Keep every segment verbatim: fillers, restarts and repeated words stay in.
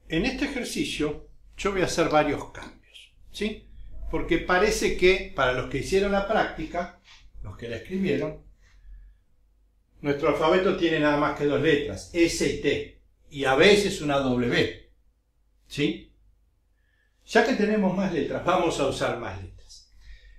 En este ejercicio yo voy a hacer varios cambios, ¿sí? Porque parece que para los que hicieron la práctica, los que la escribieron, nuestro alfabeto tiene nada más que dos letras, S y T, y a veces una W, ¿sí? Ya que tenemos más letras, vamos a usar más letras.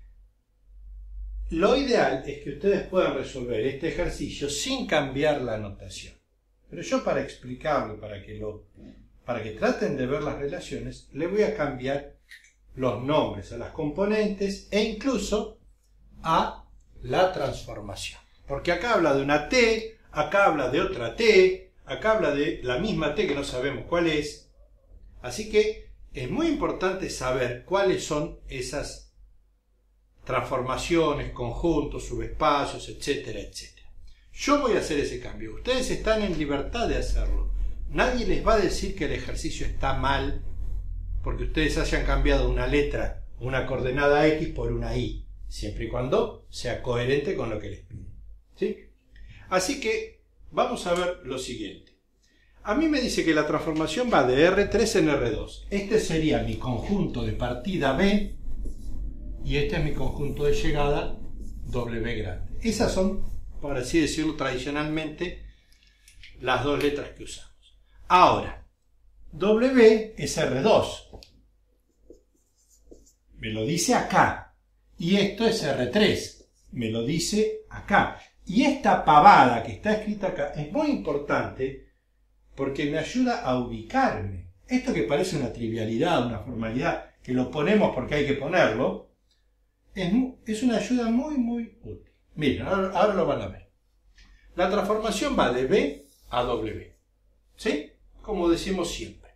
Lo ideal es que ustedes puedan resolver este ejercicio sin cambiar la notación. Pero yo, para explicarlo, para que, lo, para que traten de ver las relaciones, le voy a cambiar los nombres a las componentes e incluso a la transformación. Porque acá habla de una T, acá habla de otra T, acá habla de la misma T que no sabemos cuál es. Así que es muy importante saber cuáles son esas transformaciones, conjuntos, subespacios, etcétera, etcétera. Yo voy a hacer ese cambio. Ustedes están en libertad de hacerlo. Nadie les va a decir que el ejercicio está mal porque ustedes hayan cambiado una letra, una coordenada X por una Y, siempre y cuando sea coherente con lo que les piden, ¿sí? Así que vamos a ver lo siguiente. A mí me dice que la transformación va de R tres en R dos. Este sería mi conjunto de partida B y este es mi conjunto de llegada W grande. Esas son, por así decirlo tradicionalmente, las dos letras que usamos. Ahora, W es R dos. Me lo dice acá. Y esto es R tres. Me lo dice acá. Y esta pavada que está escrita acá es muy importante porque me ayuda a ubicarme. Esto que parece una trivialidad, una formalidad, que lo ponemos porque hay que ponerlo, es, es una ayuda muy, muy útil. Miren, ahora, ahora lo van a ver. La transformación va de B a W. ¿Sí? Como decimos siempre.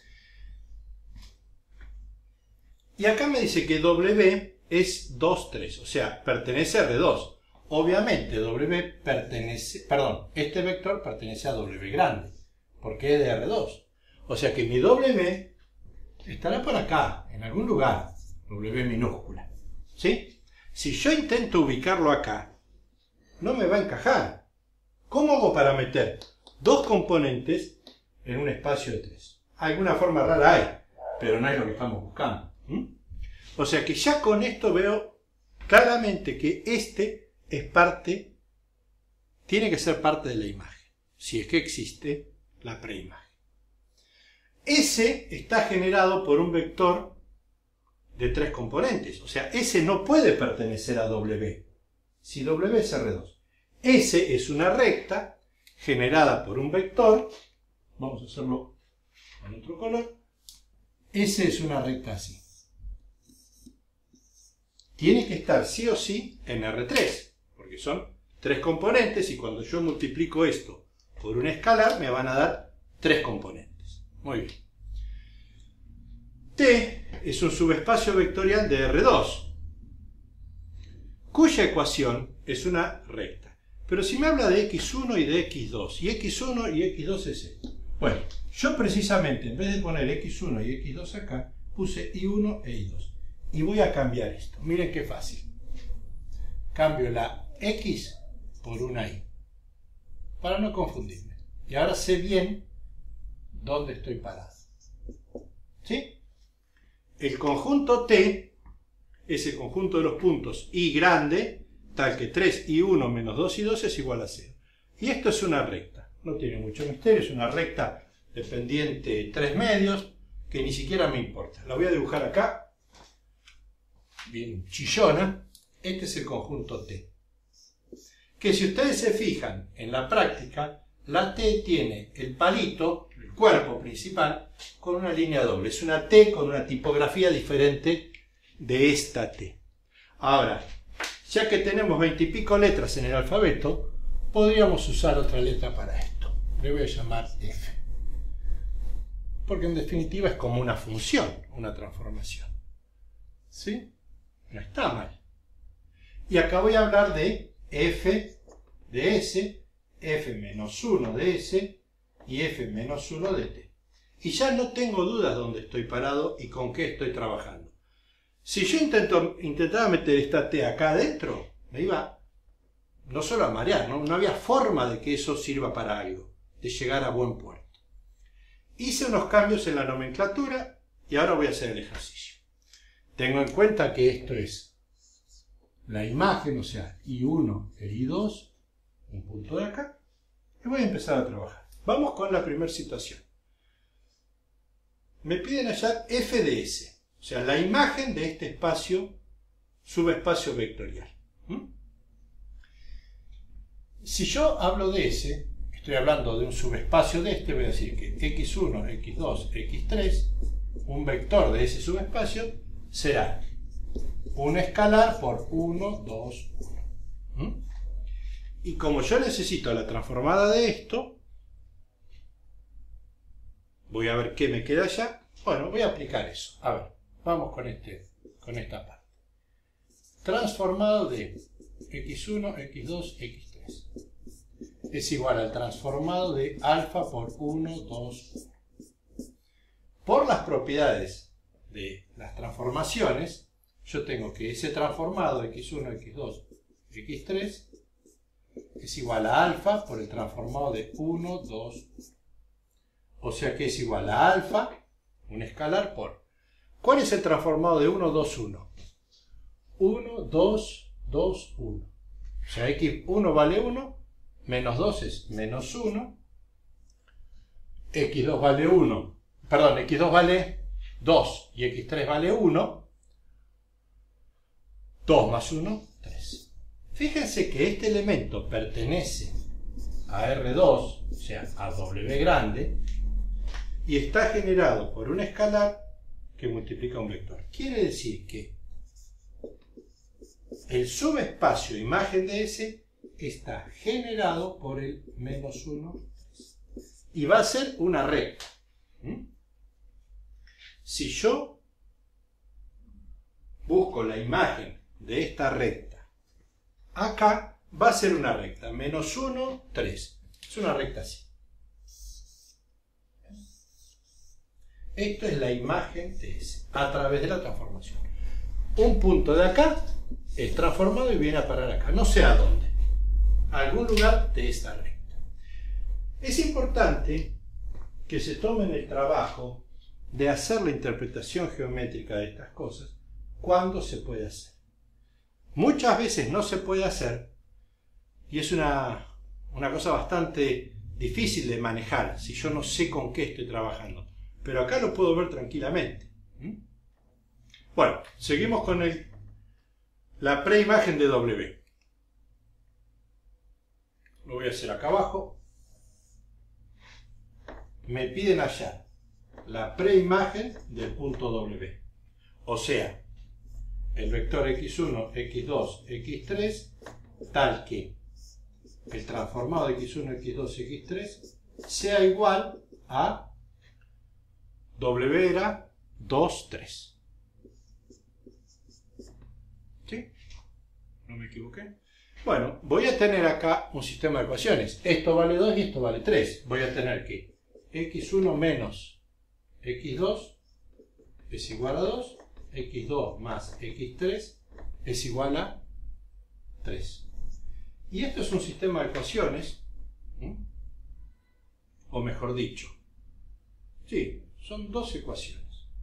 Y acá me dice que W es dos, tres, o sea, pertenece a R dos. Obviamente W pertenece, perdón, este vector pertenece a W grande, porque es de R dos. O sea que mi W estará por acá, en algún lugar, W minúscula. ¿Sí? Si yo intento ubicarlo acá, no me va a encajar. ¿Cómo hago para meter dos componentes en un espacio de tres? Alguna forma rara hay, pero no es lo que estamos buscando. ¿Mm? O sea que ya con esto veo claramente que este es parte, tiene que ser parte de la imagen, si es que existe la preimagen. S está generado por un vector de tres componentes, o sea, S no puede pertenecer a W, si W es R dos. S es una recta generada por un vector, vamos a hacerlo con otro color, S es una recta así. Tiene que estar sí o sí en R tres, porque son tres componentes y cuando yo multiplico esto por un escalar me van a dar tres componentes. Muy bien. T es un subespacio vectorial de R dos, cuya ecuación es una recta. Pero si me habla de X uno y de X dos, y X uno y X dos es esto. Bueno, yo precisamente en vez de poner X uno y X dos acá, puse Y uno e Y dos. Y voy a cambiar esto. Miren qué fácil. Cambio la X por una Y. Para no confundirme. Y ahora sé bien dónde estoy parado. ¿Sí? El conjunto T es el conjunto de los puntos Y grande, tal que tres y uno menos dos y dos es igual a cero. Y esto es una recta. No tiene mucho misterio. Es una recta de pendiente tres medios que ni siquiera me importa. La voy a dibujar acá. Bien chillona. Este es el conjunto T. Que si ustedes se fijan en la práctica, la T tiene el palito, el cuerpo principal, con una línea doble. Es una T con una tipografía diferente de esta T. Ahora, ya que tenemos veintipico letras en el alfabeto, podríamos usar otra letra para esto. Le voy a llamar F. Porque en definitiva es como una función, una transformación. ¿Sí? No está mal. Y acá voy a hablar de F de S, F menos uno de S y F menos uno de T. Y ya no tengo dudas dónde estoy parado y con qué estoy trabajando. Si yo intento, intentaba meter esta T acá adentro, me iba no solo a marear, ¿no? No había forma de que eso sirva para algo, de llegar a buen puerto. Hice unos cambios en la nomenclatura y ahora voy a hacer el ejercicio. Tengo en cuenta que esto es la imagen, o sea, I uno e I dos, un punto de acá, y voy a empezar a trabajar. Vamos con la primera situación. Me piden hallar f de s, o sea, la imagen de este espacio, subespacio vectorial. ¿Mm? Si yo hablo de S, estoy hablando de un subespacio de este, voy a decir que equis uno, equis dos, equis tres, un vector de ese subespacio, será un escalar por uno, dos, uno. ¿Mm? Y como yo necesito la transformada de esto, voy a ver qué me queda allá. Bueno, voy a aplicar eso. A ver, vamos con, este, con esta parte. Transformado de equis uno, equis dos, equis tres es igual al transformado de alfa por uno, dos, uno. Por las propiedades de las transformaciones, yo tengo que ese transformado equis uno, equis dos, equis tres es igual a alfa por el transformado de uno, dos, uno. O sea que es igual a alfa, un escalar, por... ¿Cuál es el transformado de uno, dos, uno? uno, dos, dos, uno. O sea, equis uno vale uno, menos dos es menos uno, equis dos vale uno, perdón, equis dos vale dos y equis tres vale uno, dos más uno, tres. Fíjense que este elemento pertenece a erre dos, o sea, a W grande, y está generado por un escalar que multiplica un vector. Quiere decir que el subespacio imagen de S está generado por el menos uno, tres. Y va a ser una recta. ¿Mm? Si yo busco la imagen de esta recta, acá va a ser una recta. menos uno, tres. Es una recta así. Esto es la imagen de S a través de la transformación. Un punto de acá es transformado y viene a parar acá. No sé a dónde. A algún lugar de esta recta. Es importante que se tomen el trabajo de hacer la interpretación geométrica de estas cosas cuando se puede hacer. Muchas veces no se puede hacer y es una, una cosa bastante difícil de manejar si yo no sé con qué estoy trabajando. Pero acá lo puedo ver tranquilamente. ¿Mm? Bueno, seguimos con el, la preimagen de W. Lo voy a hacer acá abajo. Me piden hallar la preimagen del punto W. O sea, el vector equis uno, equis dos, equis tres, tal que el transformado de equis uno, equis dos, equis tres sea igual a W era dos, tres. ¿Sí? ¿No me equivoqué? Bueno, voy a tener acá un sistema de ecuaciones. Esto vale dos y esto vale tres. Voy a tener que equis uno menos equis dos es igual a dos. equis dos más equis tres es igual a tres. Y esto es un sistema de ecuaciones. ¿Mm? O mejor dicho, sí, son dos ecuaciones.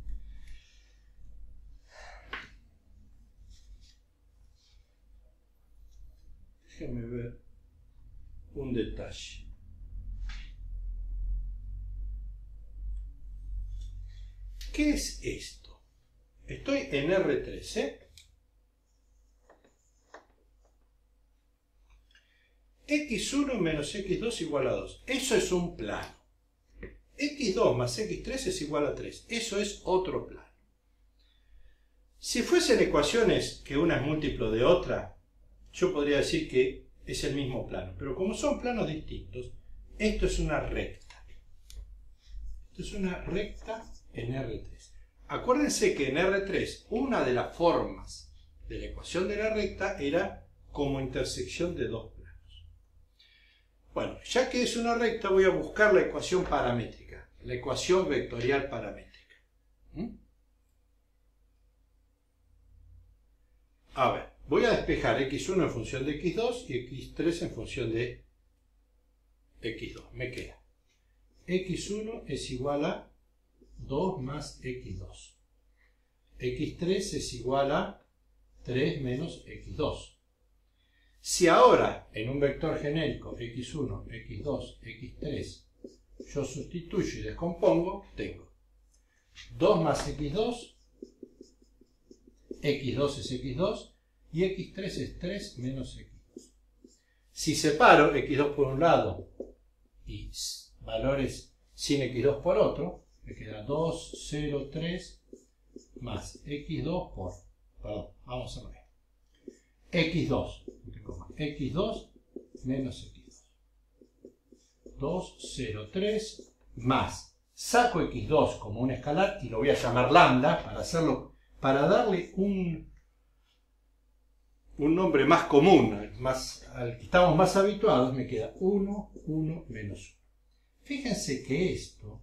Déjenme ver un detalle. ¿Qué es esto? Estoy en erre tres, ¿eh? equis uno menos equis dos igual a dos. Eso es un plano. equis dos más equis tres es igual a tres. Eso es otro plano. Si fuesen ecuaciones que una es múltiplo de otra, yo podría decir que es el mismo plano. Pero como son planos distintos, esto es una recta. Esto es una recta en erre tres. Acuérdense que en erre tres una de las formas de la ecuación de la recta era como intersección de dos planos. Bueno, ya que es una recta, voy a buscar la ecuación paramétrica, la ecuación vectorial paramétrica. ¿Mm? A ver, voy a despejar equis uno en función de equis dos y equis tres en función de equis dos. Me queda equis uno es igual a dos más equis dos. equis tres es igual a tres menos equis dos. Si ahora en un vector genérico equis uno, equis dos, equis tres yo sustituyo y descompongo, tengo dos más equis dos, equis dos es equis dos y equis tres es tres menos equis dos. Si separo equis dos por un lado y valores sin equis dos por otro, me queda dos, cero, tres más equis dos por, perdón, vamos a ver, equis dos, equis dos menos equis dos. dos, cero, tres más, saco equis dos como un escalar y lo voy a llamar lambda para hacerlo, para darle un, un nombre más común, más, al que estamos más habituados, me queda uno, uno menos uno. Fíjense que esto,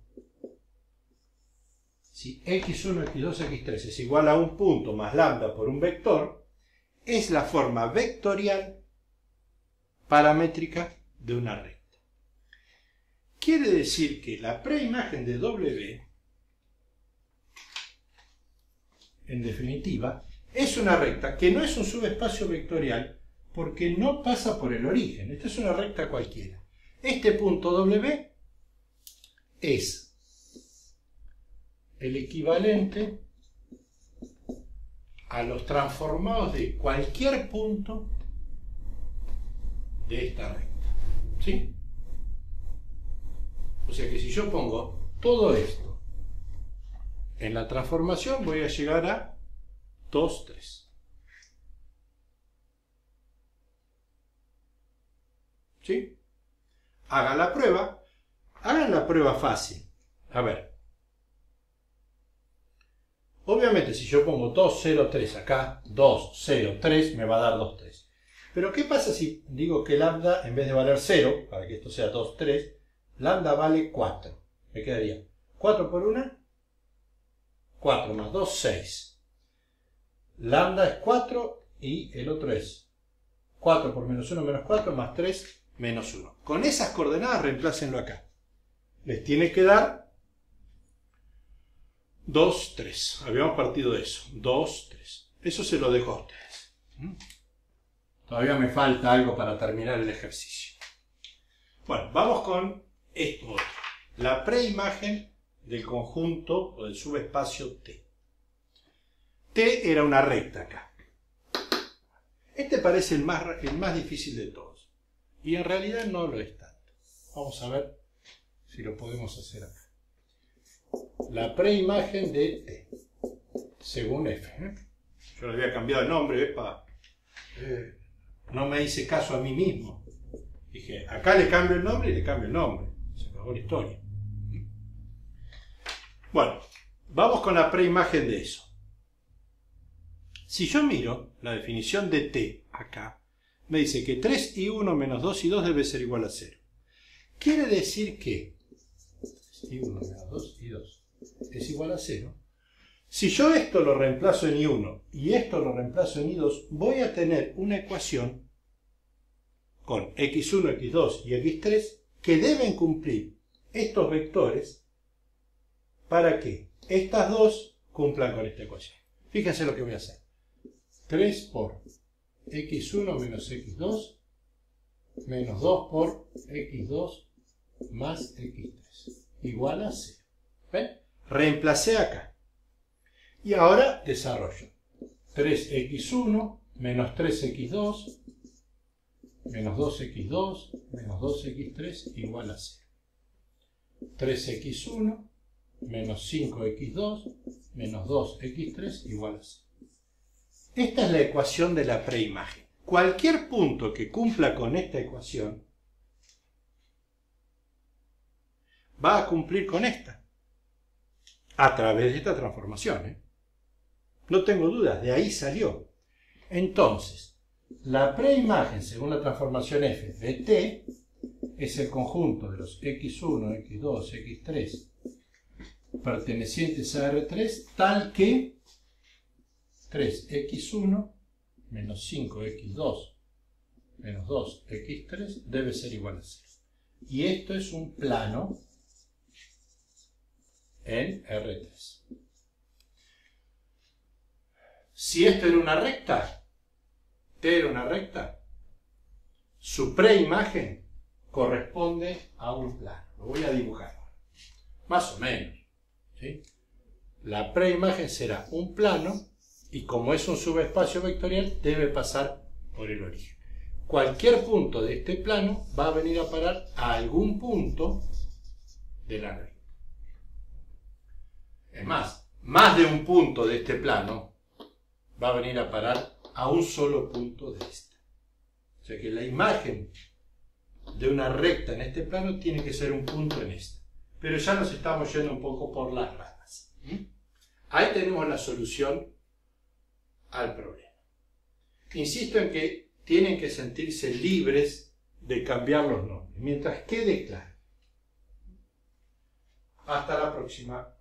si equis uno, equis dos, equis tres es igual a un punto más lambda por un vector, es la forma vectorial paramétrica de una recta. Quiere decir que la preimagen de W, en definitiva, es una recta que no es un subespacio vectorial porque no pasa por el origen. Esta es una recta cualquiera. Este punto W es el equivalente a los transformados de cualquier punto de esta recta. ¿Sí? O sea que si yo pongo todo esto en la transformación voy a llegar a dos, tres. ¿Sí? Hagan la prueba. Hagan la prueba fácil. A ver. Obviamente si yo pongo dos, cero, tres acá, dos, cero, tres, me va a dar dos, tres. Pero ¿qué pasa si digo que lambda, en vez de valer cero, para que esto sea dos, tres, lambda vale cuatro? Me quedaría cuatro por uno, cuatro más dos, seis. Lambda es cuatro y el otro es cuatro por menos uno menos cuatro más tres menos uno. Con esas coordenadas reemplácenlo acá. Les tiene que dar dos, tres. Habíamos partido de eso. dos, tres. Eso se lo dejo a ustedes. Todavía me falta algo para terminar el ejercicio. Bueno, vamos con esto otro. La preimagen del conjunto o del subespacio T. T era una recta acá. Este parece el más, el más difícil de todos. Y en realidad no lo es tanto. Vamos a ver si lo podemos hacer acá. La preimagen de T, según F. ¿eh? Yo le había cambiado el nombre, ¿eh? Para, eh, no me hice caso a mí mismo. Dije, acá le cambio el nombre y le cambio el nombre. Se acabó la historia. Bueno, vamos con la preimagen de eso. Si yo miro la definición de T acá, me dice que tres y uno menos dos y dos debe ser igual a cero. Quiere decir que tres y uno menos dos y dos es igual a cero. Si yo esto lo reemplazo en i uno y esto lo reemplazo en i dos, voy a tener una ecuación con equis uno, equis dos y equis tres que deben cumplir estos vectores para que estas dos cumplan con esta ecuación. Fíjense lo que voy a hacer. tres por equis uno menos equis dos menos dos por equis dos más equis tres igual a cero. ¿Ven? Reemplacé acá. Y ahora desarrollo. tres equis uno menos tres equis dos menos dos equis dos menos dos equis tres igual a cero. tres equis uno menos cinco equis dos menos dos equis tres igual a cero. Esta es la ecuación de la preimagen. Cualquier punto que cumpla con esta ecuación va a cumplir con esta a través de esta transformación. ¿eh? No tengo dudas, de ahí salió. Entonces, la preimagen según la transformación f de t es el conjunto de los equis uno, equis dos, equis tres pertenecientes a R tres tal que tres equis uno menos cinco equis dos menos dos equis tres debe ser igual a cero. Y esto es un plano en R tres. Si esto era una recta, T era una recta, su preimagen corresponde a un plano. Lo voy a dibujar. Más o menos. ¿Sí? La preimagen será un plano y como es un subespacio vectorial debe pasar por el origen. Cualquier punto de este plano va a venir a parar a algún punto de la recta. Es más, más de un punto de este plano va a venir a parar a un solo punto de esta. O sea que la imagen de una recta en este plano tiene que ser un punto en esta. Pero ya nos estamos yendo un poco por las ramas. Ahí tenemos la solución al problema. Insisto en que tienen que sentirse libres de cambiar los nombres, mientras quede claro. Hasta la próxima.